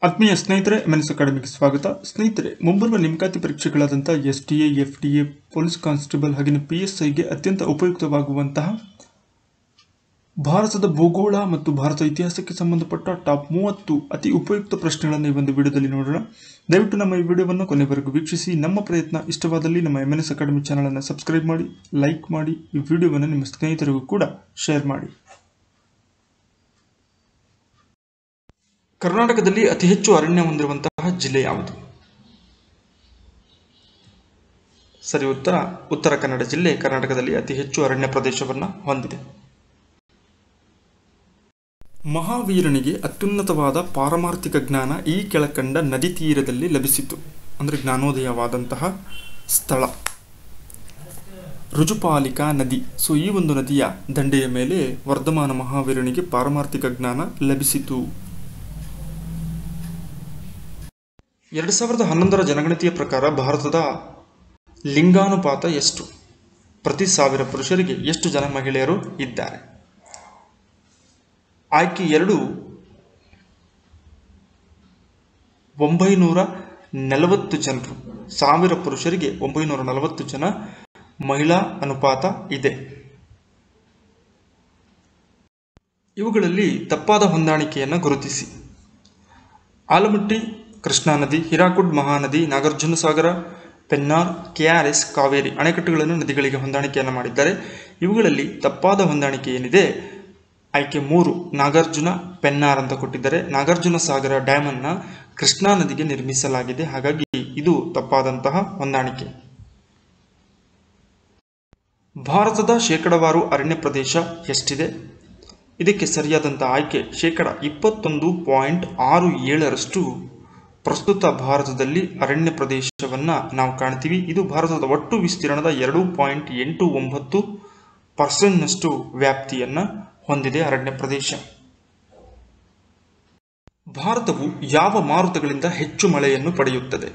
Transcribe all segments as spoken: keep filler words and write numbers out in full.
ಆತ್ಮೀಯ ಸ್ನೇಹಿತರೆ, ಎಮ್ಎನ್ಎಸ್ ಅಕಾಡೆಮಿಗೆ ಸ್ವಾಗತ. ಸ್ನೇಹಿತರೆ, ಮುಂಬರುವ ನೇಮಕಾತಿ ಪರೀಕ್ಷೆಗಳಾದಂಥ S T A, F D A, police constable ಹಾಗೆಯೇ ಪಿ ಎಸ್ ಐಗೆ ಅತ್ಯಂತ ಉಪಯುಕ್ತವಾಗುವಂತಹ ಭಾರತದ ಭೂಗೋಳ ಮತ್ತು ಭಾರತ ಇತಿಹಾಸಕ್ಕೆ ಸಂಬಂಧಪಟ್ಟ ಟಾಪ್ ಮೂವತ್ತು ಅತಿ ಉಪಯುಕ್ತ ಪ್ರಶ್ನೆಗಳನ್ನು ಈ ಒಂದು ವಿಡಿಯೋದಲ್ಲಿ ನೋಡೋಣ. ದಯವಿಟ್ಟು ನಮ್ಮ ಈ ವಿಡಿಯೋವನ್ನು ಕೊನೆವರೆಗೂ ವೀಕ್ಷಿಸಿ. ನಮ್ಮ ಪ್ರಯತ್ನ ಇಷ್ಟವಾದಲ್ಲಿ ನಮ್ಮ ಎಮ್ಎನ್ಎಸ್ ಅಕಾಡೆಮಿ ಚಾನಲನ್ನು ಸಬ್ಸ್ಕ್ರೈಬ್ ಮಾಡಿ, ಲೈಕ್ ಮಾಡಿ, ಈ ವಿಡಿಯೋವನ್ನು ನಿಮ್ಮ ಸ್ನೇಹಿತರಿಗೂ ಕೂಡ ಶೇರ್ ಮಾಡಿ. ಕರ್ನಾಟಕದಲ್ಲಿ ಅತಿ ಹೆಚ್ಚು ಅರಣ್ಯ ಹೊಂದಿರುವಂತಹ ಜಿಲ್ಲೆ ಯಾವುದು? ಸರಿ ಉತ್ತರ ಉತ್ತರ ಕನ್ನಡ ಜಿಲ್ಲೆ ಕರ್ನಾಟಕದಲ್ಲಿ ಅತಿ ಹೆಚ್ಚು ಅರಣ್ಯ ಪ್ರದೇಶವನ್ನು ಹೊಂದಿದೆ. ಮಹಾವೀರನಿಗೆ ಅತ್ಯುನ್ನತವಾದ ಪಾರಮಾರ್ಥಿಕ ಜ್ಞಾನ ಈ ಕೆಳಕಂಡ ನದಿ ತೀರದಲ್ಲಿ ಲಭಿಸಿತು. ಅಂದರೆ ಜ್ಞಾನೋದಯವಾದಂತಹ ಸ್ಥಳ ರುಜುಪಾಲಿಕಾ ನದಿ. ಸೊ ಈ ಒಂದು ನದಿಯ ದಂಡೆಯ ಮೇಲೆ ವರ್ಧಮಾನ ಮಹಾವೀರನಿಗೆ ಪಾರಮಾರ್ಥಿಕ ಜ್ಞಾನ ಲಭಿಸಿತು. ಎರಡು ಸಾವಿರದ ಹನ್ನೊಂದರ ಜನಗಣತಿಯ ಪ್ರಕಾರ ಭಾರತದ ಲಿಂಗಾನುಪಾತ ಎಷ್ಟು? ಪ್ರತಿ ಸಾವಿರ ಪುರುಷರಿಗೆ ಎಷ್ಟು ಜನ ಮಹಿಳೆಯರು ಇದ್ದಾರೆ? ಆಯ್ಕೆ ಎರಡು, ಒಂಬೈನೂರ ನಲವತ್ತು ಜನರು. ಸಾವಿರ ಪುರುಷರಿಗೆ ಒಂಬೈನೂರ ನಲವತ್ತು ಜನ ಮಹಿಳಾ ಅನುಪಾತ ಇದೆ. ಇವುಗಳಲ್ಲಿ ತಪ್ಪಾದ ಹೊಂದಾಣಿಕೆಯನ್ನು ಗುರುತಿಸಿ. ಆಲಮಟ್ಟಿ ಕೃಷ್ಣಾ ನದಿ, Hirakud Mahanadi, Nagarjuna Sagar, Pennar, K R S, Kaveri ಅಣೆಕಟ್ಟುಗಳನ್ನು ನದಿಗಳಿಗೆ ಹೊಂದಾಣಿಕೆಯನ್ನು ಮಾಡಿದ್ದಾರೆ. ಇವುಗಳಲ್ಲಿ ತಪ್ಪಾದ ಹೊಂದಾಣಿಕೆ ಏನಿದೆ? ಆಯ್ಕೆ ಮೂರು, ನಾಗಾರ್ಜುನ ಪೆನ್ನಾರ್ ಅಂತ ಕೊಟ್ಟಿದ್ದಾರೆ. ನಾಗಾರ್ಜುನ ಸಾಗರ ಡ್ಯಾಮ್ ಅನ್ನ ಕೃಷ್ಣಾ ನದಿಗೆ ನಿರ್ಮಿಸಲಾಗಿದೆ, ಹಾಗಾಗಿ ಇದು ತಪ್ಪಾದಂತಹ ಹೊಂದಾಣಿಕೆ. ಭಾರತದ ಶೇಕಡವಾರು ಅರಣ್ಯ ಪ್ರದೇಶ ಎಷ್ಟಿದೆ? ಇದಕ್ಕೆ ಸರಿಯಾದಂತಹ ಆಯ್ಕೆ ಶೇಕಡ ಇಪ್ಪತ್ತೊಂದು ಪಾಯಿಂಟ್ ಆರು ಏಳರಷ್ಟು ಪ್ರಸ್ತುತ ಭಾರತದಲ್ಲಿ ಅರಣ್ಯ ಪ್ರದೇಶವನ್ನು ನಾವು ಕಾಣ್ತೀವಿ. ಇದು ಭಾರತದ ಒಟ್ಟು ವಿಸ್ತೀರ್ಣದ ಎರಡು ಪಾಯಿಂಟ್ ಎಂಟು ಒಂಬತ್ತು ಪರ್ಸೆಂಟ್ನಷ್ಟು ವ್ಯಾಪ್ತಿಯನ್ನು ಹೊಂದಿದೆ ಅರಣ್ಯ ಪ್ರದೇಶ. ಭಾರತವು ಯಾವ ಮಾರುತಗಳಿಂದ ಹೆಚ್ಚು ಮಳೆಯನ್ನು ಪಡೆಯುತ್ತದೆ?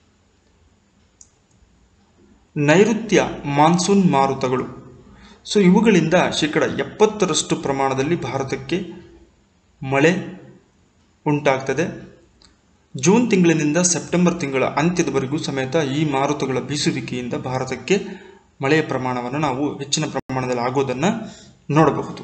ನೈಋತ್ಯ ಮಾನ್ಸೂನ್ ಮಾರುತಗಳು. ಸೊ ಇವುಗಳಿಂದ ಶೇಕಡ ಎಪ್ಪತ್ತರಷ್ಟು ಪ್ರಮಾಣದಲ್ಲಿ ಭಾರತಕ್ಕೆ ಮಳೆ ಉಂಟಾಗ್ತದೆ. ಜೂನ್ ತಿಂಗಳಿನಿಂದ ಸೆಪ್ಟೆಂಬರ್ ತಿಂಗಳ ಅಂತ್ಯದವರೆಗೂ ಸಮೇತ ಈ ಮಾರುತಗಳ ಬೀಸುವಿಕೆಯಿಂದ ಭಾರತಕ್ಕೆ ಮಳೆಯ ಪ್ರಮಾಣವನ್ನು ನಾವು ಹೆಚ್ಚಿನ ಪ್ರಮಾಣದಲ್ಲಿ ಆಗೋದನ್ನು ನೋಡಬಹುದು.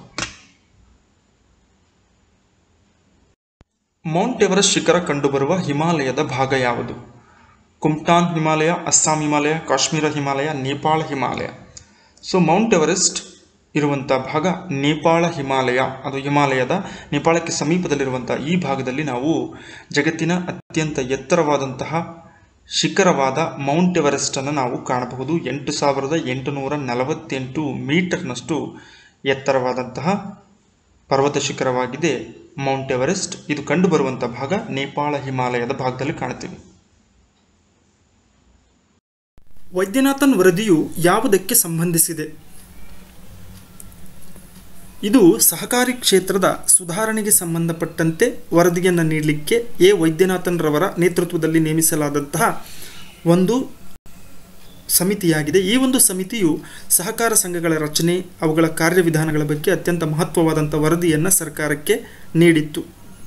ಮೌಂಟ್ ಎವರೆಸ್ಟ್ ಶಿಖರ ಕಂಡುಬರುವ ಹಿಮಾಲಯದ ಭಾಗ ಯಾವುದು? Kumaon Himalaya, Assam Himalaya, Kashmir Himalaya, Nepal Himalaya. So mount Everest ಇರುವಂಥ ಭಾಗ ನೇಪಾಳ ಹಿಮಾಲಯ. ಅದು ಹಿಮಾಲಯದ ನೇಪಾಳಕ್ಕೆ ಸಮೀಪದಲ್ಲಿರುವಂಥ ಈ ಭಾಗದಲ್ಲಿ ನಾವು ಜಗತ್ತಿನ ಅತ್ಯಂತ ಎತ್ತರವಾದಂತಹ ಶಿಖರವಾದ ಮೌಂಟ್ ಎವರೆಸ್ಟ್ ಅನ್ನು ನಾವು ಕಾಣಬಹುದು. ಎಂಟು ಸಾವಿರದ ಎಂಟುನೂರ ನಲವತ್ತೆಂಟು ಮೀಟರ್ನಷ್ಟು ಎತ್ತರವಾದಂತಹ ಪರ್ವತ ಶಿಖರವಾಗಿದೆ ಮೌಂಟ್ ಎವರೆಸ್ಟ್. ಇದು ಕಂಡುಬರುವಂಥ ಭಾಗ ನೇಪಾಳ ಹಿಮಾಲಯದ ಭಾಗದಲ್ಲಿ ಕಾಣುತ್ತೀವಿ. ವೈದ್ಯನಾಥನ್ ವರದಿಯು ಯಾವುದಕ್ಕೆ ಸಂಬಂಧಿಸಿದೆ? ಇದು ಸಹಕಾರಿ ಕ್ಷೇತ್ರದ ಸುಧಾರಣೆಗೆ ಸಂಬಂಧಪಟ್ಟಂತೆ ವರದಿಯನ್ನು ನೀಡಲಿಕ್ಕೆ ಎ ವೈದ್ಯನಾಥನ್ ರವರ ನೇತೃತ್ವದಲ್ಲಿ ನೇಮಿಸಲಾದಂತಹ ಒಂದು ಸಮಿತಿಯಾಗಿದೆ. ಈ ಒಂದು ಸಮಿತಿಯು ಸಹಕಾರ ಸಂಘಗಳ ರಚನೆ, ಅವುಗಳ ಕಾರ್ಯವಿಧಾನಗಳ ಬಗ್ಗೆ ಅತ್ಯಂತ ಮಹತ್ವವಾದಂಥ ವರದಿಯನ್ನು ಸರ್ಕಾರಕ್ಕೆ ನೀಡಿತ್ತು.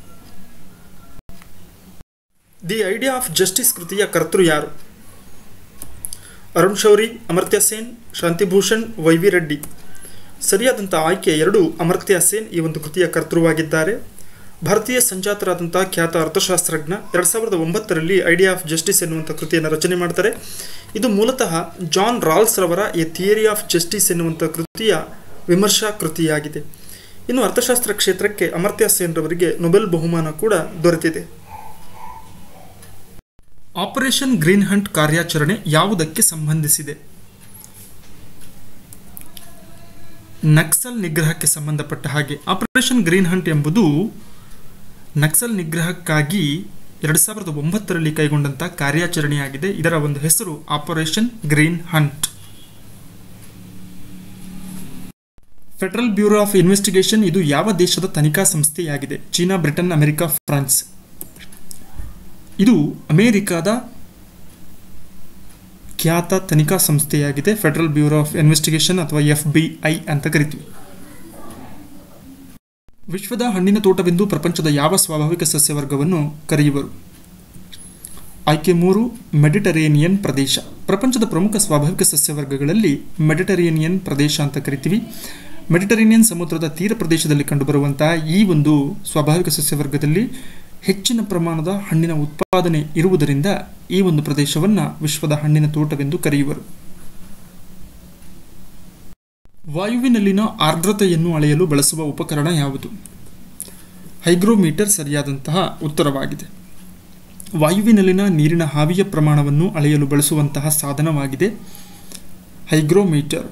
ದಿ ಐಡಿಯಾ ಆಫ್ ಜಸ್ಟಿಸ್ ಕೃತಿಯ ಕರ್ತೃ ಯಾರು? Arun Shourie, Amartya Sen, Shanti Bhushan, Y V Reddy. ಸರಿಯಾದಂಥ ಆಯ್ಕೆ ಎರಡು, ಅಮರ್ತ್ಯ ಸೇನ್ ಈ ಒಂದು ಕೃತಿಯ ಕರ್ತೃವಾಗಿದ್ದಾರೆ. ಭಾರತೀಯ ಸಂಜಾತರಾದಂಥ ಖ್ಯಾತ ಅರ್ಥಶಾಸ್ತ್ರಜ್ಞ. ಎರಡು ಸಾವಿರದ ಒಂಬತ್ತರಲ್ಲಿ ಐಡಿಯಾ ಆಫ್ ಜಸ್ಟಿಸ್ ಎನ್ನುವಂಥ ಕೃತಿಯನ್ನು ರಚನೆ ಮಾಡ್ತಾರೆ. ಇದು ಮೂಲತಃ ಜಾನ್ ರಾಲ್ಸ್ ರವರ ಎ ಥಿಯರಿ ಆಫ್ ಜಸ್ಟಿಸ್ ಎನ್ನುವಂಥ ಕೃತಿಯ ವಿಮರ್ಶಾ ಕೃತಿಯಾಗಿದೆ. ಇನ್ನು ಅರ್ಥಶಾಸ್ತ್ರ ಕ್ಷೇತ್ರಕ್ಕೆ ಅಮರ್ತ್ಯ ಸೇನ್ ರವರಿಗೆ ನೊಬೆಲ್ ಬಹುಮಾನ ಕೂಡ ದೊರೆತಿದೆ. ಆಪರೇಷನ್ ಗ್ರೀನ್ ಹಂಟ್ ಕಾರ್ಯಾಚರಣೆ ಯಾವುದಕ್ಕೆ ಸಂಬಂಧಿಸಿದೆ? ನಕ್ಸಲ್ ನಿಗ್ರಹಕ್ಕೆ ಸಂಬಂಧಪಟ್ಟ ಹಾಗೆ. ಆಪರೇಷನ್ ಗ್ರೀನ್ ಹಂಟ್ ಎಂಬುದು ನಕ್ಸಲ್ ನಿಗ್ರಹಕ್ಕಾಗಿ ಎರಡು ಸಾವಿರದ ಒಂಬತ್ತರಲ್ಲಿ ಕೈಗೊಂಡಂಥ ಕಾರ್ಯಾಚರಣೆಯಾಗಿದೆ. ಇದರ ಒಂದು ಹೆಸರು operation green hunt. Federal bureau of investigation ಇದು ಯಾವ ದೇಶದ ತನಿಖಾ ಸಂಸ್ಥೆಯಾಗಿದೆ? China, Britain, America, France. ಇದು ಅಮೆರಿಕದ ಖ್ಯಾತ ತನಿಖಾ ಸಂಸ್ಥೆಯಾಗಿದೆ. ಫೆಡರಲ್ ಬ್ಯೂರೋ ಆಫ್ ಇನ್ವೆಸ್ಟಿಗೇಷನ್ ಅಥವಾ ಎಫ್ ಬಿ ಐ ಅಂತ ಕರಿತೀವಿ. ವಿಶ್ವದ ಹಣ್ಣಿನ ತೋಟವೆಂದು ಪ್ರಪಂಚದ ಯಾವ ಸ್ವಾಭಾವಿಕ ಸಸ್ಯವರ್ಗವನ್ನು ಕರೆಯುವರು? ಆಯ್ಕೆ ಮೂರು, ಮೆಡಿಟರೇನಿಯನ್ ಪ್ರದೇಶ. ಪ್ರಪಂಚದ ಪ್ರಮುಖ ಸ್ವಾಭಾವಿಕ ಸಸ್ಯವರ್ಗಗಳಲ್ಲಿ ಮೆಡಿಟರೇನಿಯನ್ ಪ್ರದೇಶ ಅಂತ ಕರಿತೀವಿ. ಮೆಡಿಟರೇನಿಯನ್ ಸಮುದ್ರದ ತೀರ ಪ್ರದೇಶದಲ್ಲಿ ಕಂಡುಬರುವಂತಹ ಈ ಒಂದು ಸ್ವಾಭಾವಿಕ ಸಸ್ಯವರ್ಗದಲ್ಲಿ ಹೆಚ್ಚಿನ ಪ್ರಮಾಣದ ಹಣ್ಣಿನ ಉತ್ಪಾದನೆ ಇರುವುದರಿಂದ ಈ ಒಂದು ಪ್ರದೇಶವನ್ನು ವಿಶ್ವದ ಹಣ್ಣಿನ ತೋಟವೆಂದು ಕರೆಯುವರು. ವಾಯುವಿನಲ್ಲಿನ ಆರ್ದ್ರತೆಯನ್ನು ಅಳೆಯಲು ಬಳಸುವ ಉಪಕರಣ ಯಾವುದು? ಹೈಗ್ರೋಮೀಟರ್ ಸರಿಯಾದಂತಹ ಉತ್ತರವಾಗಿದೆ. ವಾಯುವಿನಲ್ಲಿನ ನೀರಿನ ಆವಿಯ ಪ್ರಮಾಣವನ್ನು ಅಳೆಯಲು ಬಳಸುವಂತಹ ಸಾಧನವಾಗಿದೆ ಹೈಗ್ರೋಮೀಟರ್.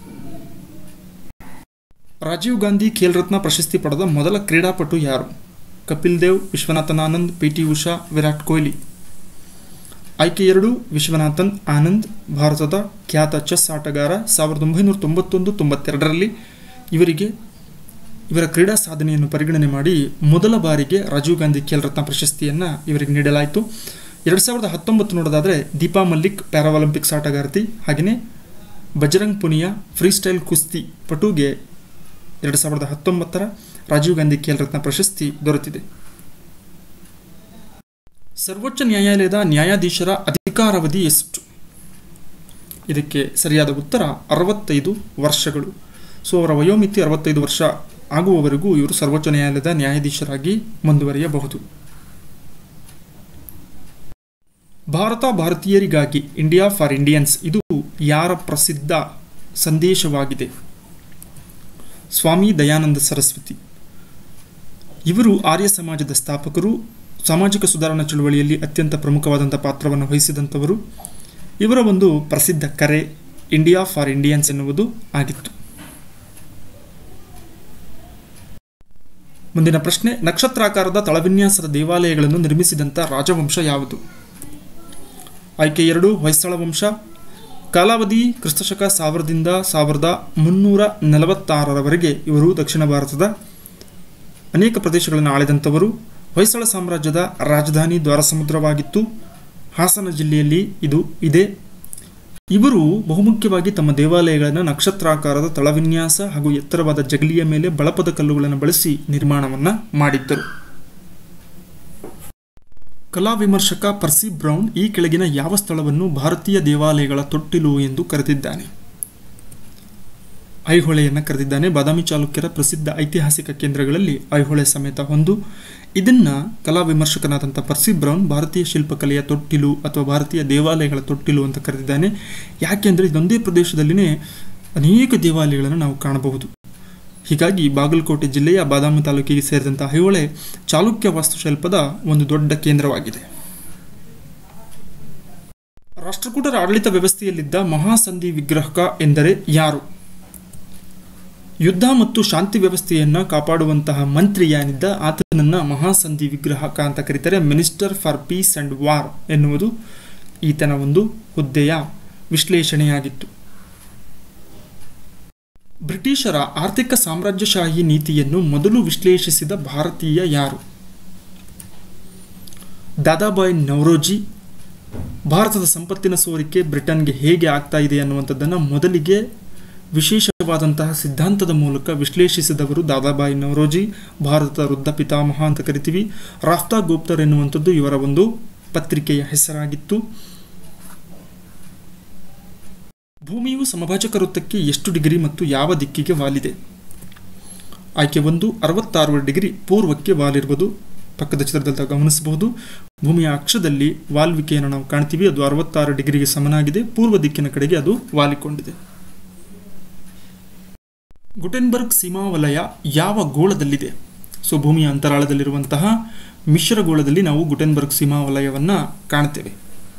ರಾಜೀವ್ ಗಾಂಧಿ ಖೇಲ್ ರತ್ನ ಪ್ರಶಸ್ತಿ ಪಡೆದ ಮೊದಲ ಕ್ರೀಡಾಪಟು ಯಾರು? Kapil Dev, Viswanathan Anand, P T Usha, Virat Kohli. ಆಯ್ಕೆ ಎರಡು, ವಿಶ್ವನಾಥನ್ ಆನಂದ್. ಭಾರತದ ಖ್ಯಾತ ಚೆಸ್ ಆಟಗಾರ. ಸಾವಿರದ ಒಂಬೈನೂರ ತೊಂಬತ್ತೊಂದು ತೊಂಬತ್ತೆರಡರಲ್ಲಿ ಇವರಿಗೆ ಇವರ ಕ್ರೀಡಾ ಸಾಧನೆಯನ್ನು ಪರಿಗಣನೆ ಮಾಡಿ ಮೊದಲ ಬಾರಿಗೆ ರಾಜೀವ್ ಗಾಂಧಿ ಖೇಲ್ ರತ್ನ ಪ್ರಶಸ್ತಿಯನ್ನು ಇವರಿಗೆ ನೀಡಲಾಯಿತು. ಎರಡು ಸಾವಿರದ ಹತ್ತೊಂಬತ್ತು ನೋಡೋದಾದರೆ ದೀಪಾ ಮಲ್ಲಿಕ್ ಪ್ಯಾರಾಒಲಿಂಪಿಕ್ಸ್ ಆಟಗಾರ್ತಿ, ಹಾಗೆಯೇ ಬಜರಂಗ್ ಪುನಿಯಾ ಫ್ರೀಸ್ಟೈಲ್ ಕುಸ್ತಿ ಪಟುಗೆ ಎರಡು ಸಾವಿರದ ಹತ್ತೊಂಬತ್ತರ ರಾಜೀವ್ ಗಾಂಧಿ ಖೇಲ್ ರತ್ನ ಪ್ರಶಸ್ತಿ ದೊರೆತಿದೆ. ಸರ್ವೋಚ್ಚ ನ್ಯಾಯಾಲಯದ ನ್ಯಾಯಾಧೀಶರ ಅಧಿಕಾರಾವಧಿ ಎಷ್ಟು? ಇದಕ್ಕೆ ಸರಿಯಾದ ಉತ್ತರ ಅರವತ್ತೈದು ವರ್ಷಗಳು. ಸೊ ಅವರ ವಯೋಮಿತಿ ಅರವತ್ತೈದು ವರ್ಷ ಆಗುವವರೆಗೂ ಇವರು ಸರ್ವೋಚ್ಚ ನ್ಯಾಯಾಲಯದ ನ್ಯಾಯಾಧೀಶರಾಗಿ ಮುಂದುವರಿಯಬಹುದು. ಭಾರತ ಭಾರತೀಯರಿಗಾಗಿ ಇಂಡಿಯಾ ಫಾರ್ ಇಂಡಿಯನ್ಸ್ ಇದು ಯಾರ ಪ್ರಸಿದ್ಧ ಸಂದೇಶವಾಗಿದೆ? ಸ್ವಾಮಿ ದಯಾನಂದ ಸರಸ್ವತಿ. ಇವರು ಆರ್ಯ ಸಮಾಜದ ಸ್ಥಾಪಕರು. ಸಾಮಾಜಿಕ ಸುಧಾರಣಾ ಚಳುವಳಿಯಲ್ಲಿ ಅತ್ಯಂತ ಪ್ರಮುಖವಾದಂಥ ಪಾತ್ರವನ್ನು ವಹಿಸಿದಂಥವರು. ಇವರ ಒಂದು ಪ್ರಸಿದ್ಧ ಕರೆ ಇಂಡಿಯಾ ಫಾರ್ ಇಂಡಿಯನ್ಸ್ ಎನ್ನುವುದು ಆಗಿತ್ತು. ಮುಂದಿನ ಪ್ರಶ್ನೆ, ನಕ್ಷತ್ರಾಕಾರದ ತಳವಿನ್ಯಾಸದ ದೇವಾಲಯಗಳನ್ನು ನಿರ್ಮಿಸಿದಂಥ ರಾಜವಂಶ ಯಾವುದು? ಆಯ್ಕೆ ಎರಡು, ಹೊಯ್ಸಳ ವಂಶ. ಕಾಲಾವಧಿ ಕ್ರಿಸ್ತಶಕ ಸಾವಿರದಿಂದ ಸಾವಿರದ ಮುನ್ನೂರ ನಲವತ್ತಾರರವರೆಗೆ ಇವರು ದಕ್ಷಿಣ ಭಾರತದ ಅನೇಕ ಪ್ರದೇಶಗಳನ್ನು ಆಳಿದಂಥವರು. ಹೊಯ್ಸಳ ಸಾಮ್ರಾಜ್ಯದ ರಾಜಧಾನಿ ದ್ವಾರಸಮುದ್ರವಾಗಿತ್ತು. ಹಾಸನ ಜಿಲ್ಲೆಯಲ್ಲಿ ಇದು ಇದೆ. ಇವರು ಬಹುಮುಖ್ಯವಾಗಿ ತಮ್ಮ ದೇವಾಲಯಗಳನ್ನು ನಕ್ಷತ್ರಾಕಾರದ ತಳವಿನ್ಯಾಸ ಹಾಗೂ ಎತ್ತರವಾದ ಜಗಲಿಯ ಮೇಲೆ ಬಳಪದ ಕಲ್ಲುಗಳನ್ನು ಬಳಸಿ ನಿರ್ಮಾಣವನ್ನು ಮಾಡಿದ್ದರು. ಕಲಾ ವಿಮರ್ಶಕ ಪರ್ಸಿ ಬ್ರೌನ್ ಈ ಕೆಳಗಿನ ಯಾವ ಸ್ಥಳವನ್ನು ಭಾರತೀಯ ದೇವಾಲಯಗಳ ತೊಟ್ಟಿಲು ಎಂದು ಕರೆದಿದ್ದಾನೆ? ಐಹೊಳೆಯನ್ನು ಕರೆದಿದ್ದಾನೆ. ಬಾದಾಮಿ ಚಾಲುಕ್ಯರ ಪ್ರಸಿದ್ಧ ಐತಿಹಾಸಿಕ ಕೇಂದ್ರಗಳಲ್ಲಿ ಐಹೊಳೆ ಸಮೇತ ಒಂದು. ಇದನ್ನು ಕಲಾ ವಿಮರ್ಶಕನಾದಂಥ ಪರ್ಸಿ ಬ್ರೌನ್ ಭಾರತೀಯ ಶಿಲ್ಪಕಲೆಯ ತೊಟ್ಟಿಲು ಅಥವಾ ಭಾರತೀಯ ದೇವಾಲಯಗಳ ತೊಟ್ಟಿಲು ಅಂತ ಕರೆದಿದ್ದಾನೆ. ಯಾಕೆಂದರೆ ಇದೊಂದೇ ಪ್ರದೇಶದಲ್ಲಿನೇ ಅನೇಕ ದೇವಾಲಯಗಳನ್ನು ನಾವು ಕಾಣಬಹುದು. ಹೀಗಾಗಿ ಬಾಗಲಕೋಟೆ ಜಿಲ್ಲೆಯ ಬಾದಾಮಿ ತಾಲೂಕಿಗೆ ಸೇರಿದಂಥ ಐಹೊಳೆ ಚಾಲುಕ್ಯ ವಾಸ್ತುಶಿಲ್ಪದ ಒಂದು ದೊಡ್ಡ ಕೇಂದ್ರವಾಗಿದೆ. ರಾಷ್ಟ್ರಕೂಟರ ಆಡಳಿತ ವ್ಯವಸ್ಥೆಯಲ್ಲಿದ್ದ ಮಹಾಸಂಧಿ ವಿಗ್ರಹಕ ಎಂದರೆ ಯಾರು? ಯುದ್ಧ ಮತ್ತು ಶಾಂತಿ ವ್ಯವಸ್ಥೆಯನ್ನು ಕಾಪಾಡುವಂತಹ ಮಂತ್ರಿ ಏನಿದ್ದ ಆತನನ್ನು ಮಹಾಸಂಧಿ ವಿಗ್ರಹಕ ಅಂತ ಕರೀತಾರೆ. Minister for peace and war ಎನ್ನುವುದು ಈತನ ಒಂದು ಹುದ್ದೆಯ ವಿಶ್ಲೇಷಣೆಯಾಗಿತ್ತು. ಬ್ರಿಟಿಷರ ಆರ್ಥಿಕ ಸಾಮ್ರಾಜ್ಯಶಾಹಿ ನೀತಿಯನ್ನು ಮೊದಲು ವಿಶ್ಲೇಷಿಸಿದ ಭಾರತೀಯ ಯಾರು? ದಾದಾಬಾಯಿ ನವರೋಜಿ. ಭಾರತದ ಸಂಪತ್ತಿನ ಸೋರಿಕೆ ಬ್ರಿಟನ್ಗೆ ಹೇಗೆ ಆಗ್ತಾ ಇದೆ ಅನ್ನುವಂಥದ್ದನ್ನು ಮೊದಲಿಗೆ ವಿಶೇಷವಾದಂತಹ ಸಿದ್ಧಾಂತದ ಮೂಲಕ ವಿಶ್ಲೇಷಿಸಿದವರು ದಾದಾಬಾಯಿ ನವರೋಜಿ. ಭಾರತದ ವೃದ್ಧ ಪಿತಾಮಹ ಅಂತ ಕರಿತೀವಿ. ರಾಫ್ತಾ ಗುಪ್ತರ್ ಎನ್ನುವಂಥದ್ದು ಇವರ ಒಂದು ಪತ್ರಿಕೆಯ ಹೆಸರಾಗಿತ್ತು. ಭೂಮಿಯು ಸಮಭಾಜಕ ವೃತ್ತಕ್ಕೆ ಎಷ್ಟು ಡಿಗ್ರಿ ಮತ್ತು ಯಾವ ದಿಕ್ಕಿಗೆ ವಾಲಿದೆ? ಆಯ್ಕೆ ಒಂದು, ಅರವತ್ತಾರು ಡಿಗ್ರಿ ಪೂರ್ವಕ್ಕೆ ವಾಲಿರುವುದು. ಪಕ್ಕದ ಚಿತ್ರದಲ್ಲಿ ಗಮನಿಸಬಹುದು. ಭೂಮಿಯ ಅಕ್ಷದಲ್ಲಿ ವಾಲ್ವಿಕೆಯನ್ನು ನಾವು ಕಾಣ್ತೀವಿ. ಅದು ಅರವತ್ತಾರು ಡಿಗ್ರಿಗೆ ಸಮನಾಗಿದೆ. ಪೂರ್ವ ದಿಕ್ಕಿನ ಕಡೆಗೆ ಅದು ವಾಲಿಕೊಂಡಿದೆ. ಗುಟೆನ್ಬರ್ಗ್ ಸೀಮಾವಲಯ ಯಾವ ಗೋಳದಲ್ಲಿದೆ? ಸೊ ಭೂಮಿಯ ಅಂತರಾಳದಲ್ಲಿರುವಂತಹ ಮಿಶ್ರಗೋಳದಲ್ಲಿ ನಾವು ಗುಟೆನ್ಬರ್ಗ್ ಸೀಮಾವಲಯವನ್ನು ಕಾಣ್ತೇವೆ.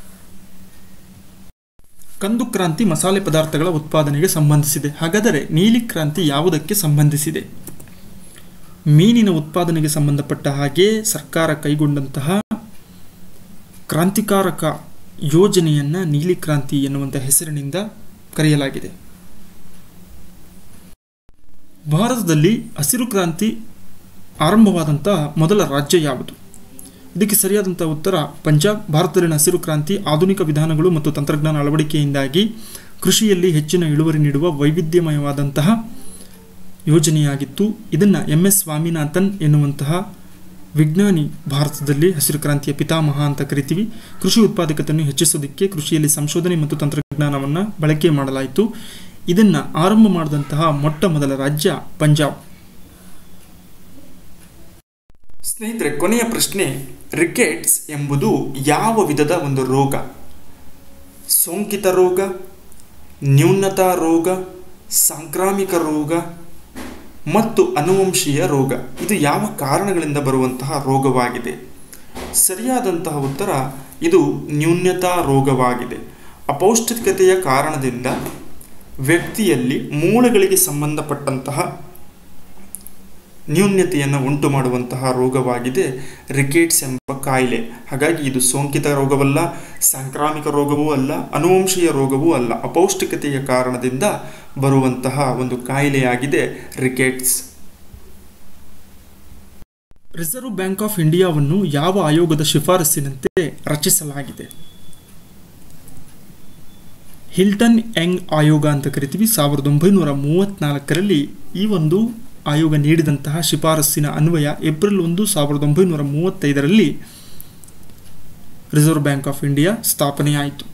ಕಂದು ಕ್ರಾಂತಿ ಮಸಾಲೆ ಪದಾರ್ಥಗಳ ಉತ್ಪಾದನೆಗೆ ಸಂಬಂಧಿಸಿದೆ. ಹಾಗಾದರೆ ನೀಲಿ ಕ್ರಾಂತಿ ಯಾವುದಕ್ಕೆ ಸಂಬಂಧಿಸಿದೆ? ಮೀನಿನ ಉತ್ಪಾದನೆಗೆ ಸಂಬಂಧಪಟ್ಟ ಹಾಗೆ ಸರ್ಕಾರ ಕೈಗೊಂಡಂತಹ ಕ್ರಾಂತಿಕಾರಕ ಯೋಜನೆಯನ್ನು ನೀಲಿ ಕ್ರಾಂತಿ ಎನ್ನುವಂಥ ಹೆಸರಿನಿಂದ ಕರೆಯಲಾಗಿದೆ. ಭಾರತದಲ್ಲಿ ಹಸಿರು ಕ್ರಾಂತಿ ಆರಂಭವಾದಂಥ ಮೊದಲ ರಾಜ್ಯ ಯಾವುದು? ಇದಕ್ಕೆ ಸರಿಯಾದಂಥ ಉತ್ತರ ಪಂಜಾಬ್. ಭಾರತದಲ್ಲಿನ ಹಸಿರು ಕ್ರಾಂತಿ ಆಧುನಿಕ ವಿಧಾನಗಳು ಮತ್ತು ತಂತ್ರಜ್ಞಾನ ಅಳವಡಿಕೆಯಿಂದಾಗಿ ಕೃಷಿಯಲ್ಲಿ ಹೆಚ್ಚಿನ ಇಳುವರಿ ನೀಡುವ ವೈವಿಧ್ಯಮಯವಾದಂತಹ ಯೋಜನೆಯಾಗಿತ್ತು. ಇದನ್ನು ಎಂ ಎಸ್ ಸ್ವಾಮಿನಾಥನ್ ಎನ್ನುವಂತಹ ವಿಜ್ಞಾನಿ ಭಾರತದಲ್ಲಿ ಹಸಿರು ಕ್ರಾಂತಿಯ ಪಿತಾಮಹ ಅಂತ ಕರಿತೀವಿ. ಕೃಷಿ ಉತ್ಪಾದಕತೆಯನ್ನು ಹೆಚ್ಚಿಸೋದಕ್ಕೆ ಕೃಷಿಯಲ್ಲಿ ಸಂಶೋಧನೆ ಮತ್ತು ತಂತ್ರಜ್ಞಾನವನ್ನು ಬಳಕೆ ಮಾಡಲಾಯಿತು. ಇದನ್ನು ಆರಂಭ ಮಾಡಿದಂತಹ ಮೊಟ್ಟ ಮೊದಲ ರಾಜ್ಯ ಪಂಜಾಬ್. ಸ್ನೇಹಿತರೆ, ಕೊನೆಯ ಪ್ರಶ್ನೆ, ರಿಕೆಟ್ಸ್ ಎಂಬುದು ಯಾವ ವಿಧದ ಒಂದು ರೋಗ? ಸೋಂಕಿತ ರೋಗ, ನ್ಯೂನತಾ ರೋಗ, ಸಾಂಕ್ರಾಮಿಕ ರೋಗ ಮತ್ತು ಅನುವಂಶೀಯ ರೋಗ. ಇದು ಯಾವ ಕಾರಣಗಳಿಂದ ಬರುವಂತಹ ರೋಗವಾಗಿದೆ? ಸರಿಯಾದಂತಹ ಉತ್ತರ ಇದು ನ್ಯೂನತಾ ರೋಗವಾಗಿದೆ. ಅಪೌಷ್ಟಿಕತೆಯ ಕಾರಣದಿಂದ ವ್ಯಕ್ತಿಯಲ್ಲಿ ಮೂಳೆಗಳಿಗೆ ಸಂಬಂಧಪಟ್ಟಂತಹ ನ್ಯೂನ್ಯತೆಯನ್ನು ಉಂಟು ಮಾಡುವಂತಹ ರೋಗವಾಗಿದೆ ರಿಕೆಟ್ಸ್ ಎಂಬ ಕಾಯಿಲೆ. ಹಾಗಾಗಿ ಇದು ಸೋಂಕಿತ ರೋಗವಲ್ಲ, ಸಾಂಕ್ರಾಮಿಕ ರೋಗವೂ ಅಲ್ಲ, ಅನುವಂಶೀಯ ರೋಗವೂ ಅಲ್ಲ. ಅಪೌಷ್ಟಿಕತೆಯ ಕಾರಣದಿಂದ ಬರುವಂತಹ ಒಂದು ಕಾಯಿಲೆಯಾಗಿದೆ ರಿಕೆಟ್ಸ್. ರಿಸರ್ವ್ ಬ್ಯಾಂಕ್ ಆಫ್ ಇಂಡಿಯಾವನ್ನು ಯಾವ ಆಯೋಗದ ಶಿಫಾರಸಿನಂತೆ ರಚಿಸಲಾಗಿದೆ? ಹಿಲ್ಟನ್ ಯಂಗ್ ಆಯೋಗ ಅಂತ ಕರಿತೀವಿ. ಸಾವಿರದ ಒಂಬೈನೂರ ಮೂವತ್ತ್ನಾಲ್ಕರಲ್ಲಿ ಈ ಒಂದು ಆಯೋಗ ನೀಡಿದಂತಹ ಶಿಫಾರಸ್ಸಿನ ಅನ್ವಯ ಏಪ್ರಿಲ್ ಒಂದು ಸಾವಿರದ ಒಂಬೈನೂರ ಮೂವತ್ತೈದರಲ್ಲಿ ರಿಸರ್ವ್ ಬ್ಯಾಂಕ್ ಆಫ್ ಇಂಡಿಯಾ ಸ್ಥಾಪನೆಯಾಯಿತು.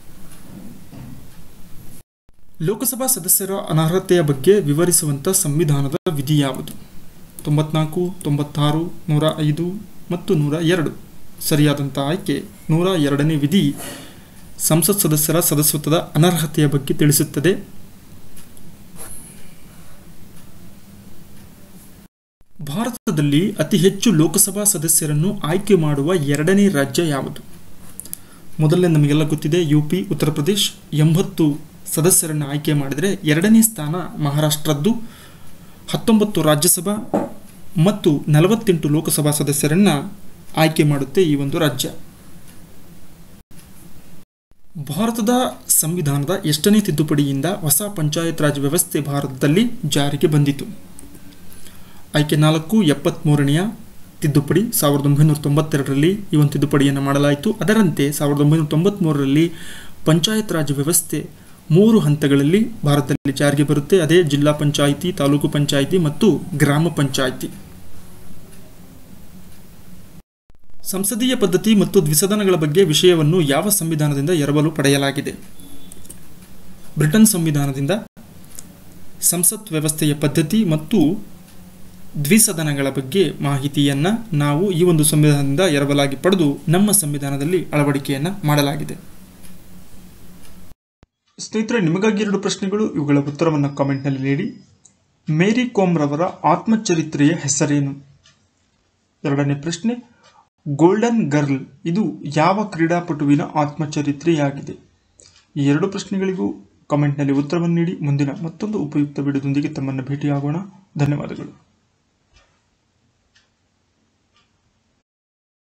ಲೋಕಸಭಾ ಸದಸ್ಯರ ಅನರ್ಹತೆಯ ಬಗ್ಗೆ ವಿವರಿಸುವಂಥ ಸಂವಿಧಾನದ ವಿಧಿ ಯಾವುದು? ತೊಂಬತ್ನಾಲ್ಕು, ತೊಂಬತ್ತಾರು, ನೂರ ಐದು ಮತ್ತು ನೂರ ಎರಡು. ಸರಿಯಾದಂಥ ಆಯ್ಕೆ ನೂರ ಎರಡನೇ ವಿಧಿ ಸಂಸತ್ ಸದಸ್ಯರ ಸದಸ್ಯತ್ವದ ಅನರ್ಹತೆಯ ಬಗ್ಗೆ ತಿಳಿಸುತ್ತದೆ. ಭಾರತದಲ್ಲಿ ಅತಿ ಹೆಚ್ಚು ಲೋಕಸಭಾ ಸದಸ್ಯರನ್ನು ಆಯ್ಕೆ ಮಾಡುವ ಎರಡನೇ ರಾಜ್ಯ ಯಾವುದು? ಮೊದಲನೇ ನಮಗೆಲ್ಲ ಗೊತ್ತಿದೆ ಯು ಪಿ, ಉತ್ತರ ಪ್ರದೇಶ್ ಎಂಬತ್ತು ಸದಸ್ಯರನ್ನು ಆಯ್ಕೆ ಮಾಡಿದರೆ, ಎರಡನೇ ಸ್ಥಾನ ಮಹಾರಾಷ್ಟ್ರದ್ದು ಹತ್ತೊಂಬತ್ತು ರಾಜ್ಯಸಭಾ ಮತ್ತು ನಲವತ್ತೆಂಟು ಲೋಕಸಭಾ ಸದಸ್ಯರನ್ನು ಆಯ್ಕೆ ಮಾಡುತ್ತೆ ಈ ಒಂದು ರಾಜ್ಯ. ಭಾರತದ ಸಂವಿಧಾನದ ಎಷ್ಟನೇ ತಿದ್ದುಪಡಿಯಿಂದ ಹೊಸ ಪಂಚಾಯತ್ ರಾಜ್ ವ್ಯವಸ್ಥೆ ಭಾರತದಲ್ಲಿ ಜಾರಿಗೆ ಬಂದಿತು? ಆಯ್ಕೆ ನಾಲ್ಕು, ಎಪ್ಪತ್ತ್ಮೂರನೆಯ ತಿದ್ದುಪಡಿ ಸಾವಿರದ ಒಂಬೈನೂರ ತೊಂಬತ್ತೆರಡರಲ್ಲಿ ಈ ಒಂದು ತಿದ್ದುಪಡಿಯನ್ನು ಮಾಡಲಾಯಿತು. ಅದರಂತೆ ಸಾವಿರದ ಒಂಬೈನೂರ ತೊಂಬತ್ತ್ಮೂರರಲ್ಲಿ ಪಂಚಾಯತ್ ರಾಜ್ ವ್ಯವಸ್ಥೆ ಮೂರು ಹಂತಗಳಲ್ಲಿ ಭಾರತದಲ್ಲಿ ಜಾರಿಗೆ ಬರುತ್ತೆ. ಅದೇ ಜಿಲ್ಲಾ ಪಂಚಾಯಿತಿ, ತಾಲೂಕು ಪಂಚಾಯಿತಿ ಮತ್ತು ಗ್ರಾಮ ಪಂಚಾಯಿತಿ. ಸಂಸದೀಯ ಪದ್ಧತಿ ಮತ್ತು ದ್ವಿಸದನಗಳ ಬಗ್ಗೆ ವಿಷಯವನ್ನು ಯಾವ ಸಂವಿಧಾನದಿಂದ ಎರವಲು ಪಡೆಯಲಾಗಿದೆ? ಬ್ರಿಟನ್ ಸಂವಿಧಾನದಿಂದ. ಸಂಸತ್ ವ್ಯವಸ್ಥೆಯ ಪದ್ಧತಿ ಮತ್ತು ದ್ವಿಸದನಗಳ ಬಗ್ಗೆ ಮಾಹಿತಿಯನ್ನು ನಾವು ಈ ಒಂದು ಸಂವಿಧಾನದಿಂದ ಎರವಲಾಗಿ ಪಡೆದು ನಮ್ಮ ಸಂವಿಧಾನದಲ್ಲಿ ಅಳವಡಿಕೆಯನ್ನು ಮಾಡಲಾಗಿದೆ. ಸ್ನೇಹಿತರೆ, ನಿಮಗಾಗಿ ಎರಡು ಪ್ರಶ್ನೆಗಳು, ಇವುಗಳ ಉತ್ತರವನ್ನು ಕಾಮೆಂಟ್ನಲ್ಲಿ ನೀಡಿ. ಮೇರಿ ಕೋಮ್ ರವರ ಆತ್ಮಚರಿತ್ರೆಯ ಹೆಸರೇನು? ಎರಡನೇ ಪ್ರಶ್ನೆ, ಗೋಲ್ಡನ್ ಗರ್ಲ್ ಇದು ಯಾವ ಕ್ರೀಡಾಪಟುವಿನ ಆತ್ಮಚರಿತ್ರೆಯಾಗಿದೆ? ಈ ಎರಡು ಪ್ರಶ್ನೆಗಳಿಗೂ ಕಾಮೆಂಟ್ನಲ್ಲಿ ಉತ್ತರವನ್ನು ನೀಡಿ. ಮುಂದಿನ ಮತ್ತೊಂದು ಉಪಯುಕ್ತ ವಿಡಿಯೋದೊಂದಿಗೆ ತಮ್ಮನ್ನು ಭೇಟಿಯಾಗೋಣ. ಧನ್ಯವಾದಗಳು.